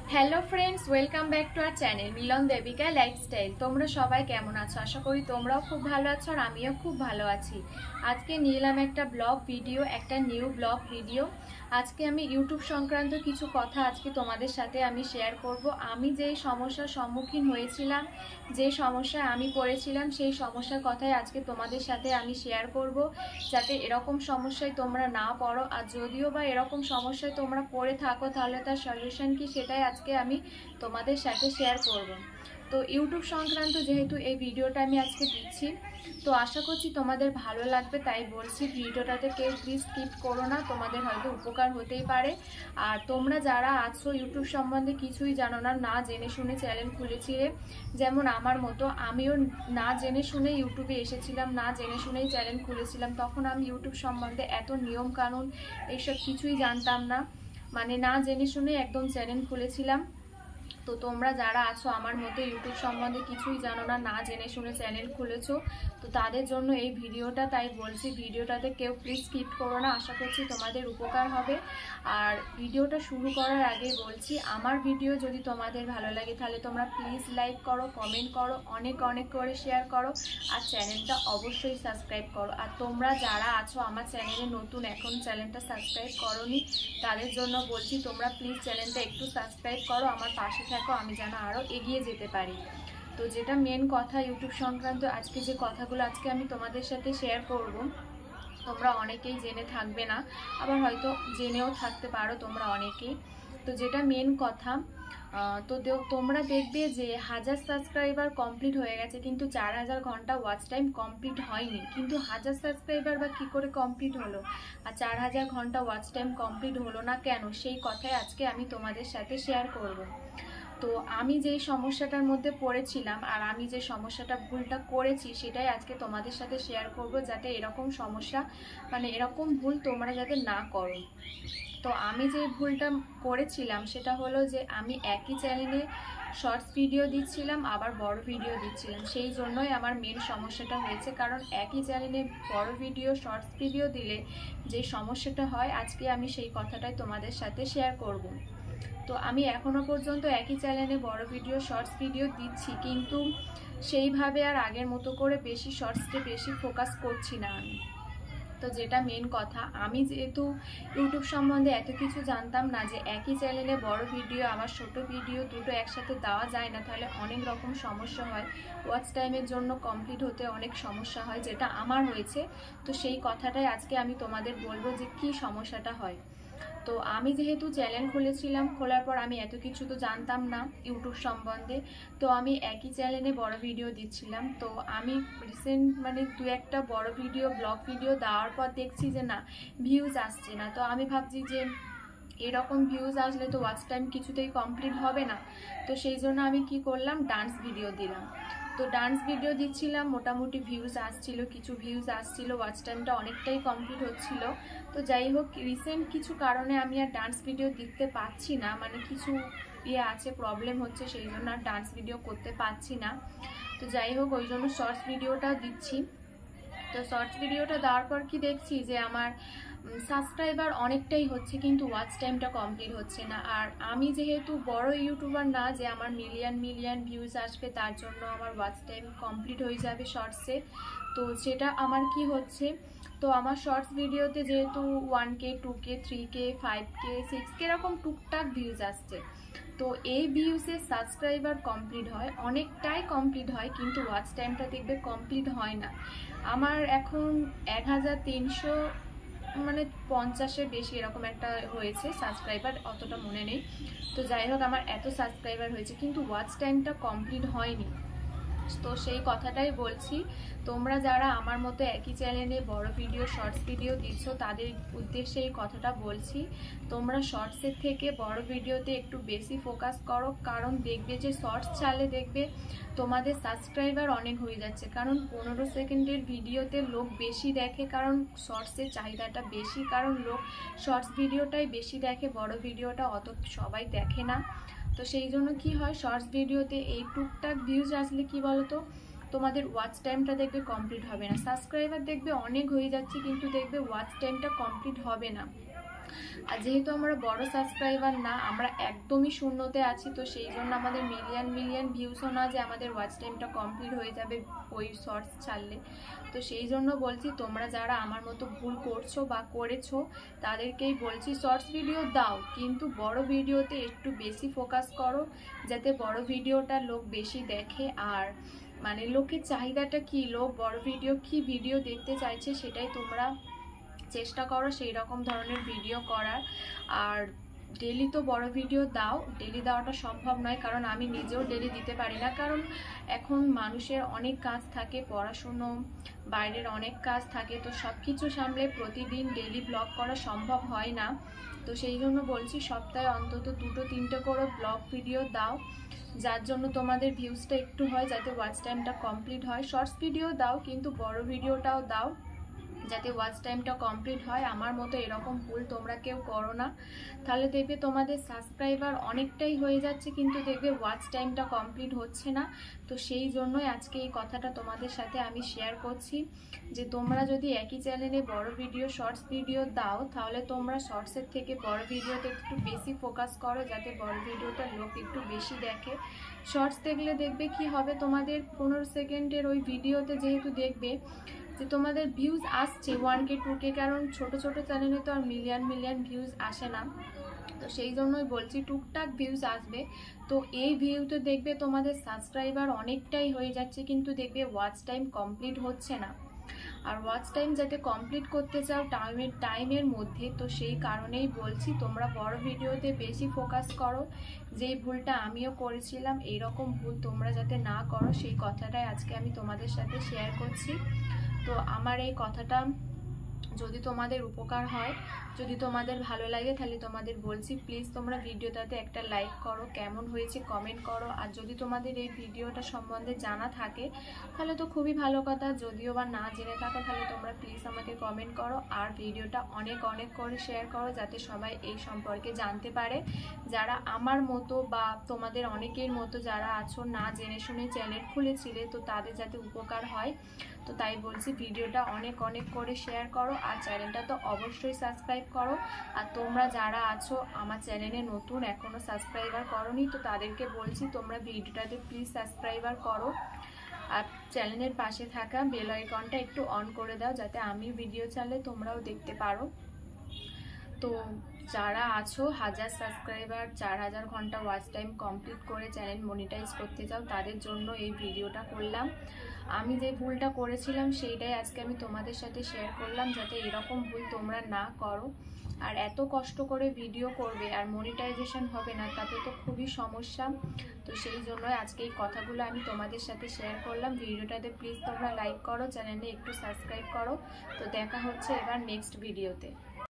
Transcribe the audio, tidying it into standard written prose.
Hello friends, welcome back to our channel Milan Debika lifestyle. তোমরা সবাই কেমন আছো? আশা করি তোমরাও খুব ভালো আছো আর আমিও খুব ভালো আছি। আজকে নিয়ে এলাম একটা ব্লগ ভিডিও, একটা নিউ ব্লগ ভিডিও। আজকে আমি ইউটিউব সংক্রান্ত কিছু কথা আজকে তোমাদের সাথে আমি শেয়ার করব। আমি যেই সমস্যার সম্মুখীন হয়েছিলাম, যে সমস্যায় আমি পড়েছিলাম, সেই সমস্যার কথাই আজকে তোমাদের সাথে আমি শেয়ার করব, যাতে এরকম সমস্যায় তোমরা না পড়ো। আর যদিও বা এরকম সমস্যায় তোমরা পড়ে থাকো, তাহলে তার সলিউশন কি সেটাই আজকে আমি তোমাদের সাথে শেয়ার করব। তো ইউটিউব সংক্রান্ত যেহেতু এই ভিডিওটা আমি আজকে দিচ্ছি, তো আশা করছি তোমাদের ভালো লাগবে, তাই বলছি ভিডিওটাতে কেউ প্লিজ স্কিপ করো না, তোমাদের হয়তো উপকার হতেই পারে। আর তোমরা যারা আছো ইউটিউব সম্বন্ধে কিছুই জানো না, না জেনে শুনে চ্যানেল খুলেছিলে, যেমন আমার মতো আমিও না জেনে শুনে ইউটিউবে এসেছিলাম, না জেনে শুনেই চ্যানেল খুলেছিলাম। তখন আমি ইউটিউব সম্বন্ধে এত নিয়ম কানুন এইসব কিছুই জানতাম না, মানে না জেনে শুনে একদম চ্যানেল খুলেছিলাম। তো তোমরা যারা আছো আমার মতো ইউটিউব সম্বন্ধে কিছুই জানো না, না জেনে শুনে চ্যানেল খুলেছো, তো তাদের জন্য এই ভিডিওটা। তাই বলছি ভিডিওটাতে কেউ প্লিজ স্কিপ করো না, আশা করছি তোমাদের উপকার হবে। আর ভিডিওটা শুরু করার আগে বলছি, আমার ভিডিও যদি তোমাদের ভালো লাগে তাহলে তোমরা প্লিজ লাইক করো, কমেন্ট করো, অনেক অনেক করে শেয়ার করো, আর চ্যানেলটা অবশ্যই সাবস্ক্রাইব করো। আর তোমরা যারা আছো আমার চ্যানেলে নতুন, এখন চ্যানেলটা সাবস্ক্রাইব করোনি, তাদের জন্য বলছি তোমরা প্লিজ চ্যানেলটা একটু সাবস্ক্রাইব করো, আমার পাশে থাকো, আমি যেন আরও এগিয়ে যেতে পারি। তো যেটা মেন কথা ইউটিউব সংক্রান্ত আজকে যে কথাগুলো আজকে আমি তোমাদের সাথে শেয়ার করব, তোমরা অনেকেই জেনে থাকবে না, আবার হয়তো জেনেও থাকতে পারো তোমরা অনেকেই। তো যেটা মেন কথা, তো তোমরা দেখবে যে 1000 সাবস্ক্রাইবার কমপ্লিট হয়ে গেছে, কিন্তু 4000 ঘন্টা ওয়াচ টাইম কমপ্লিট হয়নি। কিন্তু 1000 সাবস্ক্রাইবার বা কী করে কমপ্লিট হলো, আর 4000 ঘন্টা ওয়াচ টাইম কমপ্লিট হলো না কেন, সেই কথাই আজকে আমি তোমাদের সাথে শেয়ার করব। তো আমি যেই সমস্যাটার মধ্যে পড়েছিলাম আর আমি যে সমস্যাটা ভুলটা করেছি, সেটাই আজকে তোমাদের সাথে শেয়ার করব, যাতে এরকম সমস্যা, মানে এরকম ভুল তোমরা যাতে না করো। তো আমি যে ভুলটা করেছিলাম সেটা হলো যে আমি একই চ্যানেলে শর্টস ভিডিও দিচ্ছিলাম, আবার বড় ভিডিও দিচ্ছিলাম। সেই জন্যই আমার মেন সমস্যাটা হয়েছে, কারণ একই চ্যানেলে বড় ভিডিও শর্টস ভিডিও দিলে যে সমস্যাটা হয়, আজকে আমি সেই কথাটাই তোমাদের সাথে শেয়ার করব। তো আমি এখনও পর্যন্ত একই চ্যানেলে বড় ভিডিও শর্টস ভিডিও দিচ্ছি, কিন্তু সেইভাবে আর আগের মতো করে বেশি শর্টসকে বেশি ফোকাস করছি না আমি। তো যেটা মেন কথা, আমি যেহেতু ইউটিউব সম্বন্ধে এত কিছু জানতাম না যে একই চ্যানেলে বড় ভিডিও আবার ছোট ভিডিও দুটো একসাথে দেওয়া যায় না, তাহলে অনেক রকম সমস্যা হয়, ওয়াচ টাইমের জন্য কমপ্লিট হতে অনেক সমস্যা হয়, যেটা আমার হয়েছে। তো সেই কথাটাই আজকে আমি তোমাদের বলবো যে কি সমস্যাটা হয়। তো আমি যেহেতু চ্যানেল খুলেছিলাম, খোলার পর আমি এত কিছু তো জানতাম না ইউটিউব সম্বন্ধে, তো আমি একই চ্যানেলে বড় ভিডিও দিচ্ছিলাম। তো আমি রিসেন্ট মানে দু একটা বড় ভিডিও ব্লগ ভিডিও দেওয়ার পর দেখছি যে না, ভিউজ আসছে না। তো আমি ভাবছি যে এরকম ভিউজ আসলে তো ওয়াচ টাইম কিছুতেই কমপ্লিট হবে না। তো সেই জন্য আমি কি করলাম, ডান্স ভিডিও দিলাম। তো ডান্স ভিডিও দিচ্ছিলাম, মোটামুটি ভিউজ আসছিল, কিছু ভিউজ আসছিল, ওয়াচ টাইমটা অনেকটাই কমপ্লিট হচ্ছিল। তো যাই হোক, রিসেন্ট কিছু কারণে আমি আর ডান্স ভিডিও দিতে পারছি না, মানে কিছু আছে, প্রবলেম হচ্ছে, সেই জন্য আর ডান্স ভিডিও করতে পারছি না। তো যাই হোক, ওই জন্য শর্টস ভিডিওটা দিচ্ছি। তো শর্টস ভিডিওটা দেওয়ার পর কি দেখছি যে আমার সাবস্ক্রাইবার অনেকটাই হচ্ছে, কিন্তু ওয়াচ টাইমটা কমপ্লিট হচ্ছে না। আর আমি যেহেতু বড় ইউটিউবার না যে আমার মিলিয়ন মিলিয়ন ভিউজ আসবে, তার জন্য আমার ওয়াচ টাইম কমপ্লিট হয়ে যাবে শর্টসে। তো সেটা আমার কি হচ্ছে, তো আমার শর্টস ভিডিওতে যেহেতু 1K 2K 3K 5K 6K এরকম টুকটাক ভিউজ আসছে, তো এই ভিউসে সাবস্ক্রাইবার কমপ্লিট হয়, অনেকটাই কমপ্লিট হয়, কিন্তু ওয়াচ টাইমটা দেখবে কমপ্লিট হয় না। আমার এখন 1300 মানে 50-এর বেশি এরকম একটা হয়েছে সাবস্ক্রাইবার, অতটা মনে নেই। তো যাই হোক, আমার এত সাবস্ক্রাইবার হয়েছে, কিন্তু ওয়াচ টাইমটা কমপ্লিট হয়নি। তো সেই কথাটাই বলছি, তোমরা যারা আমার মতো একই চ্যানেলে বড় ভিডিও শর্টস ভিডিও দিচ্ছ, তাদের উদ্দেশ্যে এই কথাটা বলছি, তোমরা শর্টসের থেকে বড় ভিডিওতে একটু বেশি ফোকাস করো। কারণ দেখবে যে শর্টস ছাড়লে দেখবে তোমাদের সাবস্ক্রাইবার অনেক হয়ে যাচ্ছে, কারণ 15 সেকেন্ডের ভিডিওতে লোক বেশি দেখে, কারণ শর্টসের চাহিদাটা বেশি, কারণ লোক শর্টস ভিডিওটাই বেশি দেখে, বড় ভিডিওটা অত সবাই দেখে না। তো সেই জন্য কি হয়, শর্টস ভিডিওতে এই টুকটাক ভিউজ আসলে কি বলতো, তোমাদের ওয়াচ টাইমটা দেখবে কমপ্লিট হবে না, সাবস্ক্রাইবার দেখবে অনেক হয়ে যাচ্ছে, কিন্তু দেখবে ওয়াচ টাইমটা কমপ্লিট হবে না। আর যেহেতু আমরা বড় সাবস্ক্রাইবার না, আমরা একদমই শূন্যতে আছি, তো সেই জন্য আমাদের মিলিয়ন ভিউসও না যে আমাদের ওয়াচ টাইমটা কমপ্লিট হয়ে যাবে ওই শর্টস ছাড়লে। তো সেই জন্য বলছি, তোমরা যারা আমার মতো ভুল করছো বা করেছো তাদেরকেই বলছি, শর্টস ভিডিও দাও কিন্তু বড় ভিডিওতে একটু বেশি ফোকাস করো, যাতে বড় ভিডিওটা লোক বেশি দেখে। আর মানে লোকের চাহিদাটা কি, লোক বড় ভিডিও কি ভিডিও দেখতে চাইছে সেটাই তোমরা চেষ্টা করো সেই রকম ধরনের ভিডিও করার। আর ডেলি তো বড় ভিডিও দাও, ডেলি দেওয়াটা সম্ভব নয়, কারণ আমি নিজেও ডেলি দিতে পারি না, কারণ এখন মানুষের অনেক কাজ থাকে, পড়াশুনো, বাইরের অনেক কাজ থাকে, তো সব কিছু সামলে প্রতিদিন ডেলি ব্লগ করা সম্ভব হয় না। তো সেই জন্য বলছি, সপ্তাহে অন্তত 2-3টে করে ব্লগ ভিডিও দাও, যার জন্য তোমাদের ভিউজটা একটু হয়, যাতে ওয়াচ টাইমটা কমপ্লিট হয়। শর্টস ভিডিও দাও কিন্তু বড় ভিডিওটাও দাও, যাতে ওয়াচ টাইমটা কমপ্লিট হয়। আমার মতো এরকম ভুল তোমরা কেউ করো না, তাহলে দেখবে তোমাদের সাবস্ক্রাইবার অনেকটাই হয়ে যাচ্ছে কিন্তু দেখবে ওয়াচ টাইমটা কমপ্লিট হচ্ছে না। তো সেই জন্যই আজকে এই কথাটা তোমাদের সাথে আমি শেয়ার করছি, যে তোমরা যদি একই চ্যানেলে বড় ভিডিও শর্টস ভিডিও দাও, তাহলে তোমরা শর্টসের থেকে বড় ভিডিওতে একটু বেশি ফোকাস করো, যাতে বড় ভিডিওটা লোক একটু বেশি দেখে। শর্টস দেখলে দেখবে কি হবে, তোমাদের 15 সেকেন্ডের ওই ভিডিওতে যেহেতু দেখবে যে তোমাদের ভিউজ আসছে 1K 2K, কারণ ছোট চ্যানেলে তো আর মিলিয়ন ভিউজ আসে না। তো সেই জন্যই বলছি টুকটাক ভিউজ আসবে, তো এই ভিউতে দেখবে তোমাদের সাবস্ক্রাইবার অনেকটাই হয়ে যাচ্ছে কিন্তু দেখবে ওয়াচ টাইম কমপ্লিট হচ্ছে না। আর ওয়াচ টাইম যাতে কমপ্লিট করতে চাও টাইমের মধ্যে, তো সেই কারণেই বলছি তোমরা বড় ভিডিওতে বেশি ফোকাস করো। যেই ভুলটা আমিও করেছিলাম, এইরকম ভুল তোমরা যাতে না করো সেই কথাটাই আজকে আমি তোমাদের সাথে শেয়ার করছি। তো আমার এই কথাটা যদি তোমাদের উপকার হয়, যদি তোমাদের ভালো লাগে, তাহলে তোমাদের বলছি প্লিজ তোমরা ভিডিওটাতে একটা লাইক করো, কেমন হয়েছে কমেন্ট করো। আর যদি তোমাদের এই ভিডিওটা সম্বন্ধে জানা থাকে তাহলে তো খুবই ভালো কথা, যদিও বা না জেনে থাকো তাহলে তোমরা প্লিজ আমাকে কমেন্ট করো। আর ভিডিওটা অনেক করে শেয়ার করো, যাতে সবাই এই সম্পর্কে জানতে পারে, যারা আমার মতো বা তোমাদের অনেকের মতো যারা আছো না জেনে শুনে চ্যানেল খুলেছিলে, তো তাদের যাতে উপকার হয়। তো তাই বলছি ভিডিওটা অনেক করে শেয়ার করো, আর চ্যানেলটা তো অবশ্যই সাবস্ক্রাইব করো। আর তোমরা যারা আছো আমার চ্যানেলে নতুন, এখনও সাবস্ক্রাইবার করোনি, তো তাদেরকে বলছি তোমরা ভিডিওটাতে প্লিজ সাবস্ক্রাইবার করো, আর চ্যানেলের পাশে থাকা বেল আইকনটা একটু অন করে দাও, যাতে আমি ভিডিও ছাড়লে তোমরাও দেখতে পারো। তো যারা আছো 1000 সাবস্ক্রাইবার, 4000 ঘন্টা ওয়াচ টাইম কমপ্লিট করে চ্যানেল মনিটাইজ করতে চাও, তাদের জন্য এই ভিডিওটা করলাম। আমি যে ভুলটা করেছিলাম সেইটাই আজকে আমি তোমাদের সাথে শেয়ার করলাম, যাতে এরকম ভুল তোমরা না করো। আর এত কষ্ট করে ভিডিও করবে আর মনিটাইজেশন হবে না, তাতে তো খুবই সমস্যা। তো সেই জন্যই আজকে এই কথাগুলো আমি তোমাদের সাথে শেয়ার করলাম। ভিডিওটাতে প্লিজ তোমরা লাইক করো, চ্যানেলে একটু সাবস্ক্রাইব করো। তো দেখা হচ্ছে এবার নেক্সট ভিডিওতে।